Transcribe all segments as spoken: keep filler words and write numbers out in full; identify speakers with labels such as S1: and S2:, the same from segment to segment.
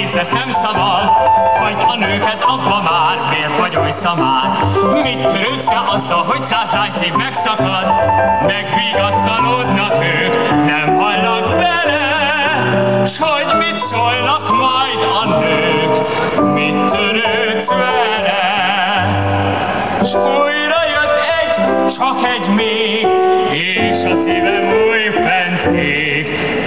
S1: nem szabad, hagyd a nőket abba már, miért vagy oly szamár? Mit törődsz te azzal, hogy száz lágyszív megszakad? Megvigasztalódnak ők, nem hallnak bele, s hogy mit szólnak majd a nők, mit törődsz vele? S újra jött egy, csak egy még, és a szívem újfent ég.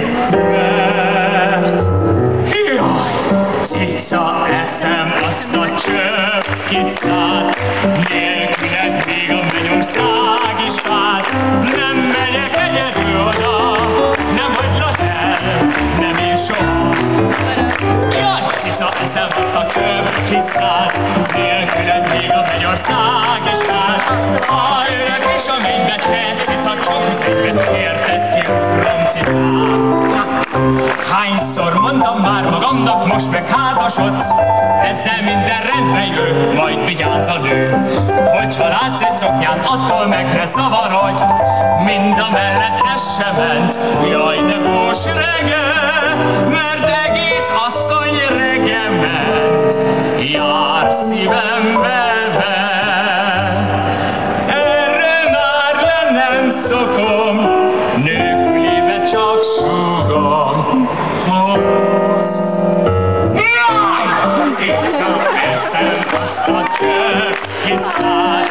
S1: Mert, jaj, cica, eszem azt a csöpp kiszállt, nélküled még a mennyország is vált. Nem megyek egyedül oda, nem hagylak el, nem én soha. Jaj, cica, eszem azt a csöpp kiszállt, nélküled még a mennyország is vált. A öreg és a mennybe tett cica, csak az egyet érted ki, uram cicát. Hányszor mondtam már magamnak, most meg házasodsz, ezzel minden rendbe jön, majd vigyázz a nő. Hogyha látsz egy szoknyát, attól meg ne zavarodj, mind a mellett ez se ment, jaj de bús rege, mert egész asszony rege ment, jár szívembe ven. Erről már le nem szokom, nők fülébe csak súgom. Jaj! Cica, eszem azt a csöpp kiszállt,